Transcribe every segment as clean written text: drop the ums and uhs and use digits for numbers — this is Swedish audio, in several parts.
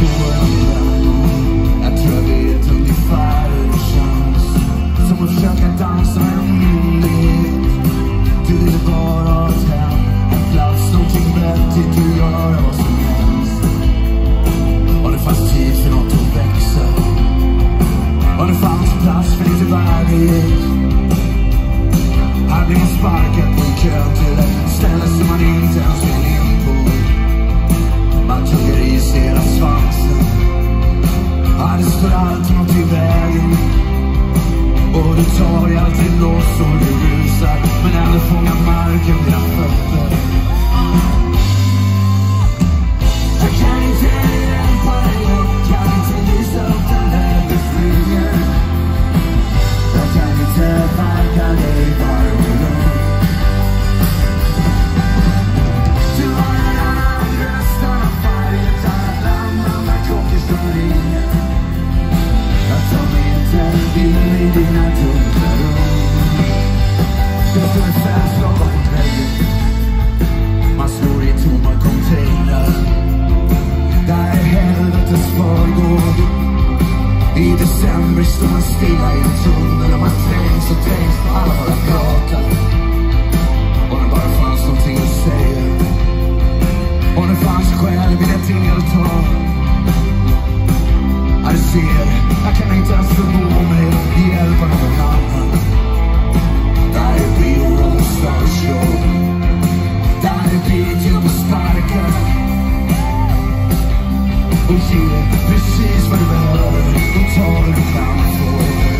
på en vän. Jag tror jag vet ungefär hur det känns. Som att försöka dansa med en myndighet. Du vill bara ha ett hem, en plats, någonting vettigt att göra vad som helst. Och det fanns tid för något att växa. Och det fanns plats för lite värdighet. Här blir man sparkad på en kö till ett ställe som man inte ens vill in på. Man tuggar i sig hela svansen. Ja, det står alltid något i vägen. Och du tar i alltid loss och du rusar. Men ändå fångar marken dina fötter. Jag kan inte hjälpa dig, kan inte visa upp den där befrielsen. Jag kan inte märka dig varje gång. Du har en annan röst, annan färg, ett annat land, andra klockor som ringer. Jag tar mig inte in i dina dunkla rum. Jag står i färdslag bakom väggen. Man slår i tomma container. Där är helvetes förgård. I december står man stilla i en tunnel. Och man trängs och trängs på alla våra pratar. Och det bara fanns någonting att säga. Och det fanns själv i det deltag. Jag ser, jag kan inte ens förmå mig hjälpa någon annan. Där är vi och Rockstar Show. Där är video och sparkar. Och ge precis vad du behöver. Och ta vad du kan få.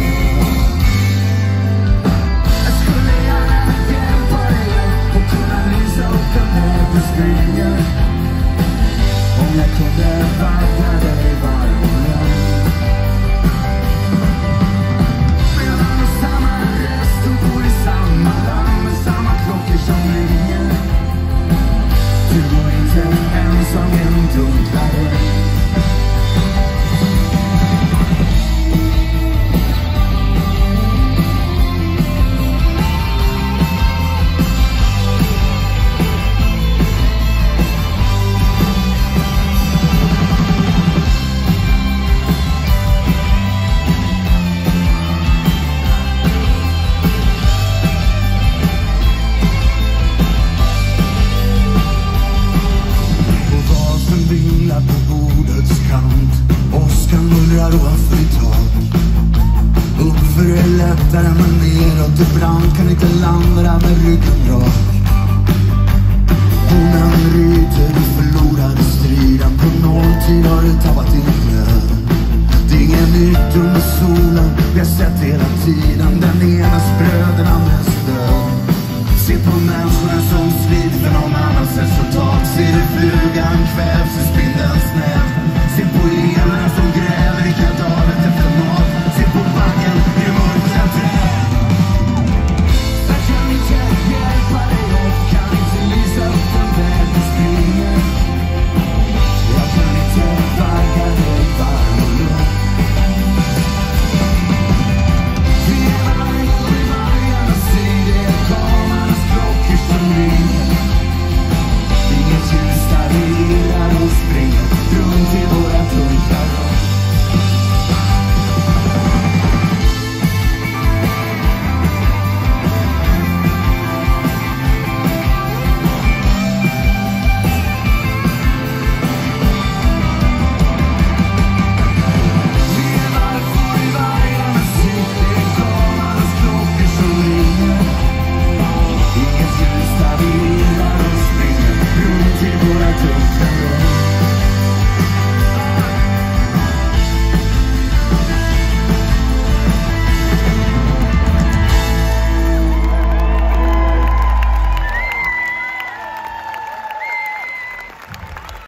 Jag skulle gärna hjälpa dig och kunna lysa upp den här beskrivningen. Om jag kunde värda dig varje morgon. Men man har samma röst och bor i samma land med samma klockor som ringer. Du går inte ensam i en dunklare. Men neråt ibland kan inte landa där med ryggen rak. Honan ryter, du förlorade striden. På nolltid har du tappat din glöd. Det är inget nytt under solen, vi har sett hela tiden. Den enas bröd, den andras död. Se på människorna som sliter för någon annans resultat. Ser du flugan kväll